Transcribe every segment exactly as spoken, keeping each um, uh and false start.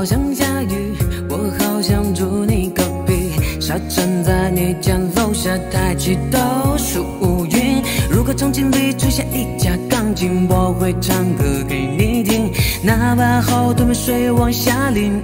好像下雨，我好想住你隔壁。沙站在你家楼下，抬起头数云。如果场景里出现一架钢琴，我会唱歌给你听，哪怕后头没水往下淋。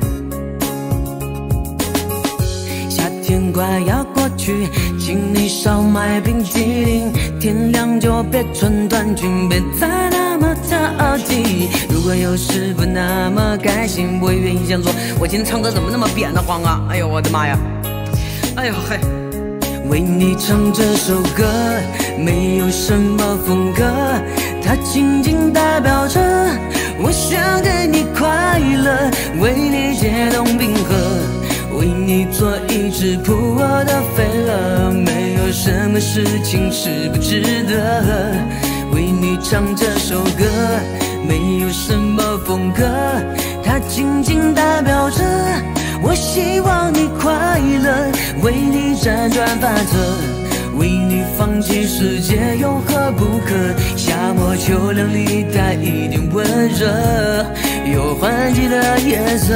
夏天快要过去，请你少买冰激凌。天亮就别穿短裙，别再那么淘气。如果有时不那么开心，我也愿意想说，我今天唱歌怎么那么扁得慌啊？哎呦我的妈呀！哎呦嘿！为你唱这首歌，没有什么风格，它仅仅代表着我想给你快乐，为你解冻冰河，为你做一只扑我的飞蛾，没有什么事情是不值得。为你唱这首歌，没有什么风格，它仅仅代表着我希望你快乐，为你辗转反侧，为你放弃世界有何不可？夏末秋凉里带一点温热，有换季的颜色。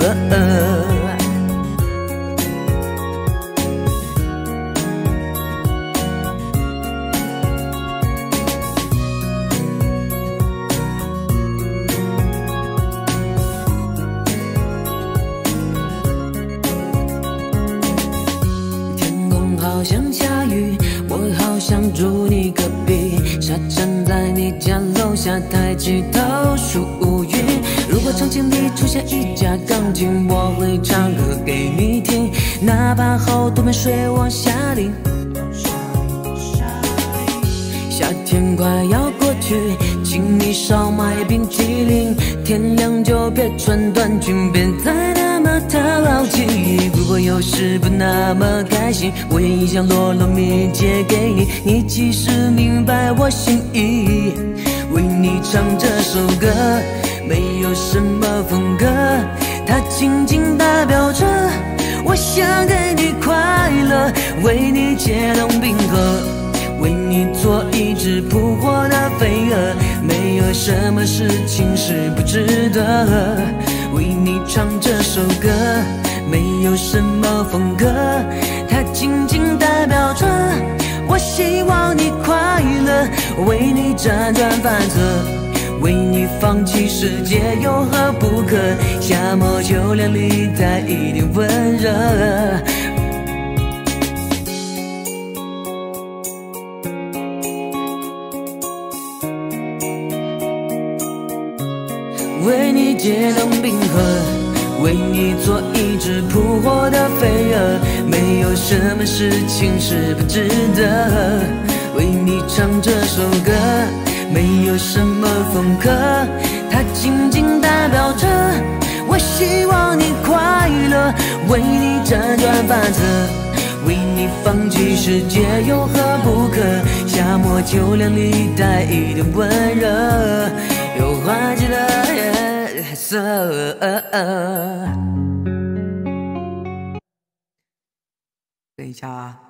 好像下雨，我好想住你隔壁。沙站在你家楼下，抬起头数云。如果场景里出现一架钢琴，我会唱歌给你听，哪怕后头没水往下淋。夏天快要过去，请你少买冰淇淋。天亮就别穿短裙，别再那么淘气。如果有时不那么开心，我愿意将落落迷借给你，你其实明白我心意。为你唱这首歌，没有什么风格，它仅仅代表着我想给你快乐，为你解冻冰河，为你做一只扑火的飞蛾，没有什么事情是不值得。为你唱这首歌，没有什么风格，它仅仅代表着我希望你快乐，为你辗转反侧，为你放弃世界有何不可？夏末秋凉里带一点温热。为你解冻冰河，为你做一只扑火的飞蛾，没有什么事情是不值得。为你唱这首歌，没有什么风格，它仅仅代表着我希望你快乐，为你辗转反侧，为你放弃世界有何不可？夏末秋凉里带一点温热，有换季的颜色。等一下啊。